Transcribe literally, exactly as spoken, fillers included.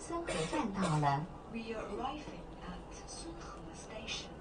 孙河站到了。 We are arriving at Sunhe Station.